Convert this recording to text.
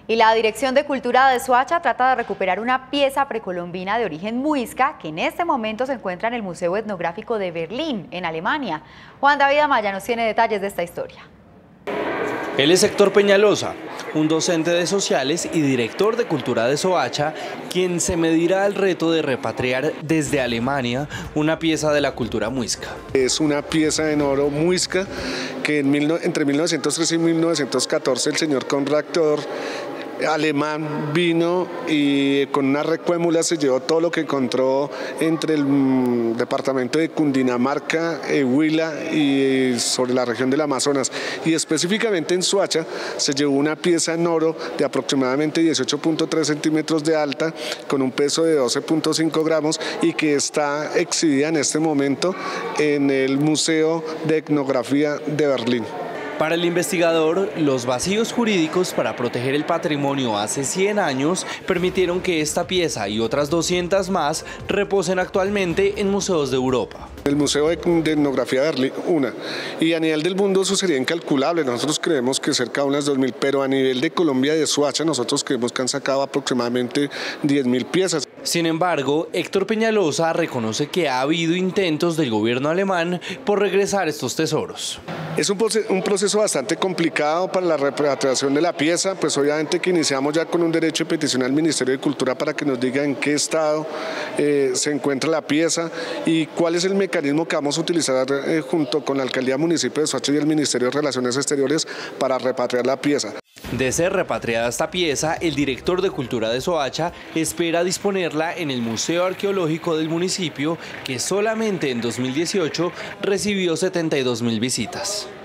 Y la Dirección de Cultura de Soacha trata de recuperar una pieza precolombina de origen muisca que en este momento se encuentra en el Museo Etnográfico de Berlín, en Alemania. Juan David Amaya nos tiene detalles de esta historia. Él es Héctor Peñalosa, un docente de sociales y director de cultura de Soacha, quien se medirá al reto de repatriar desde Alemania una pieza de la cultura muisca. Es una pieza en oro muisca que entre 1913 y 1914 el señor Conrad alemán vino y con una recuémula se llevó todo lo que encontró entre el departamento de Cundinamarca, Huila y sobre la región del Amazonas, y específicamente en Soacha se llevó una pieza en oro de aproximadamente 18.3 centímetros de alta con un peso de 12.5 gramos y que está exhibida en este momento en el Museo de Etnografía de Berlín. Para el investigador, los vacíos jurídicos para proteger el patrimonio hace 100 años permitieron que esta pieza y otras 200 más reposen actualmente en museos de Europa. El Museo de Etnografía de Berlín, una. Y a nivel del mundo eso sería incalculable. Nosotros creemos que cerca de unas 2.000, pero a nivel de Colombia y de Soacha nosotros creemos que han sacado aproximadamente 10.000 piezas. Sin embargo, Héctor Peñalosa reconoce que ha habido intentos del gobierno alemán por regresar estos tesoros. Es un proceso bastante complicado para la repatriación de la pieza, pues obviamente que iniciamos ya con un derecho de petición al Ministerio de Cultura para que nos diga en qué estado se encuentra la pieza y cuál es el mecanismo que vamos a utilizar junto con la Alcaldía Municipio de Soacha y el Ministerio de Relaciones Exteriores para repatriar la pieza. De ser repatriada esta pieza, el director de Cultura de Soacha espera disponerla en el Museo Arqueológico del municipio, que solamente en 2018 recibió 72.000 visitas.